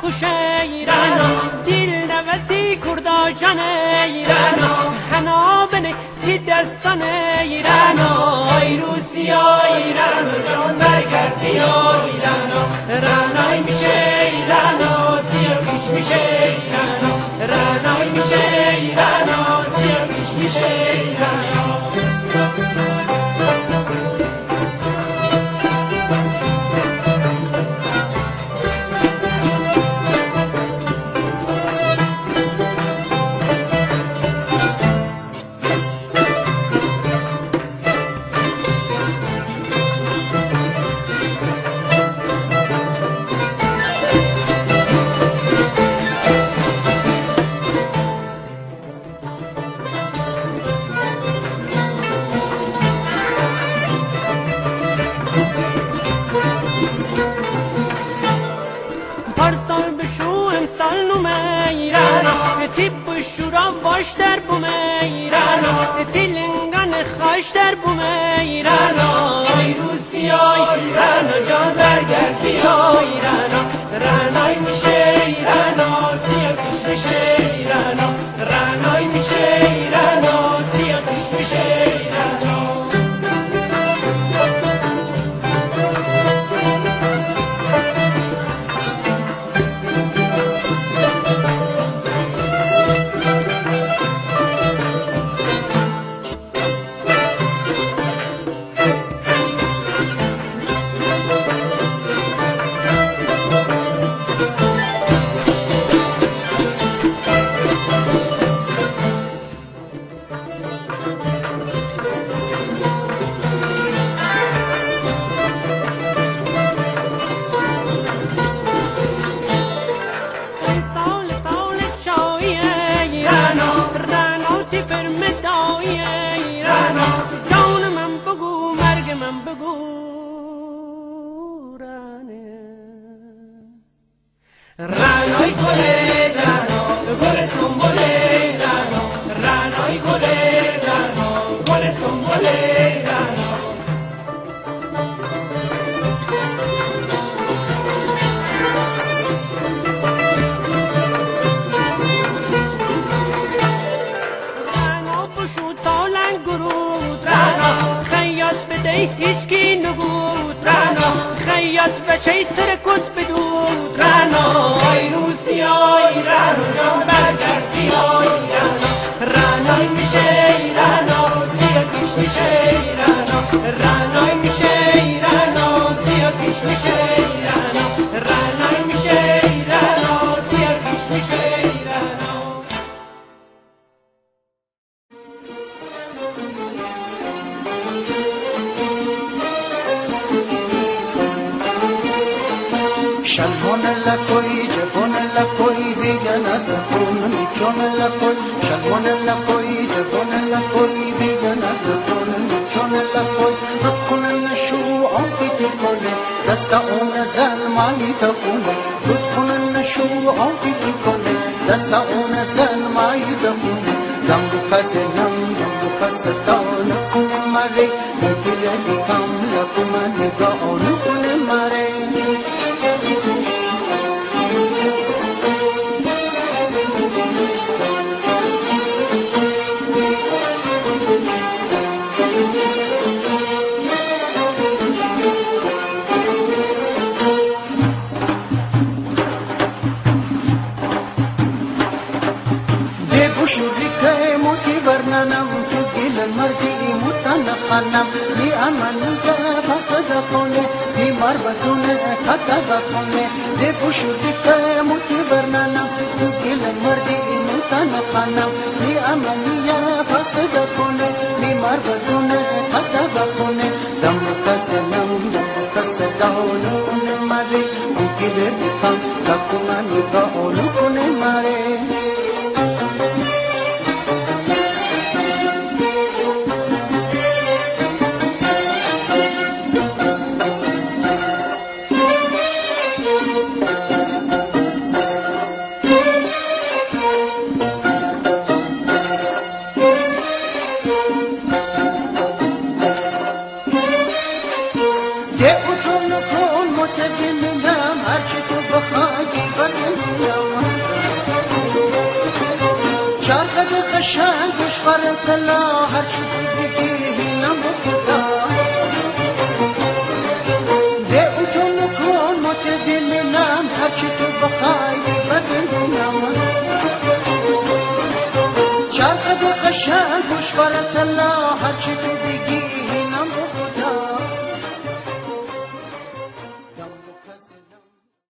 خوش ایران دل نوسی کردا جان ایران حنا بنه تی دستان ایران ای روسیا ایران جان برگرد بیا ایران رانای میشه ایران سیاکیش میشه ایران رانای میشه ایران سیاکیش میشه ایران امسال نومه ایران تیب شورا باش در بومه ایران تیلنگان خاش در بومه ایران ای روسیا ایران جان برگرد بیا ایران رانای میشه ایران سیاکیش میشه ایران رانای میشه ایران سیاکیش میشه ایران رانای گله رانو گل سنبله رانو رانای گله رانو گل سنبله رانو رانو بشو تالن گرود رانو خیاط بده هیچکی نگود رانو خیاط بچه ترکت بدود رانو ای روسیا ایران جان برگرد بیا ایران رانای میشه ایران سیاکیش میشه ایران رانای میشه ایران سیاکیش میشه ایران رانای میشه ایران سیاکیش میشه ایران شلمان لکوی جبان لکوی دیگه نزد خون میچون لکوی شلمان لکوی جبان لکوی دیگه نزد خون میچون لکوی رد نشو آقی کنه دست اون زلمانی تخونه رد نشو آقی کنه دست اون زلمانی تخونه دم دو پس دان کنه مره مگیله دیگم لکومن نگاه کنه مره شوریکه موتی برننم تو گل مردی موتن خانم بی امنیت فسد کنه بی مربطونه خطا کنه دی شوریکه موتی برننم تو گل مردی موتن خانم بی امنیت فسد کنه بی مربطونه خطا کنه دم کسدانون ماره موتی بردکم زکمانی با اولو کنه ماره هرچی تو بخوای بزن چرخد قشنگ گوش برت لا هر چی تو بگی اینم خدا ده او تو نکن مات دلنم هر چی تو بخوای بزنم چرخد قشنگ گوش برت لا هر چی تو بگی اینم خدا